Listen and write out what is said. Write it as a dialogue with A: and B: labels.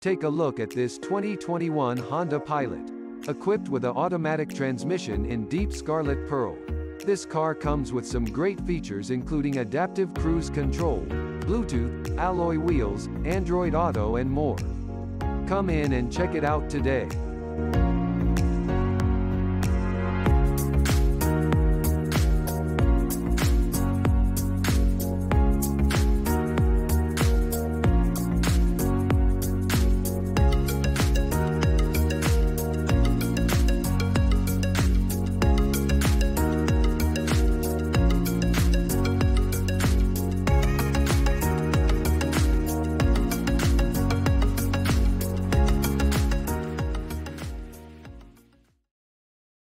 A: Take a look at this 2021 Honda Pilot. Equipped with an automatic transmission in deep scarlet pearl. This car comes with some great features including adaptive cruise control, Bluetooth, alloy wheels, Android Auto and more. Come in and check it out today.